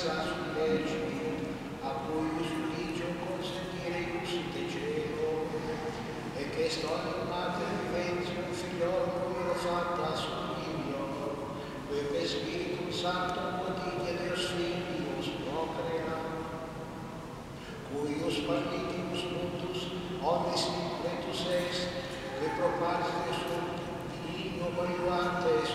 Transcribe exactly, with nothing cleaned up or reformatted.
sa sui leciti, a cui giudicio consentireius de cielo, e che sto in madre viventi un figliolo come lo fatta sul Dio, e per Spiritum Santo quotidia Deus Filius procrea, cuius partitibus multus, omnes completus est, e pro parte sunt divino moriuantes,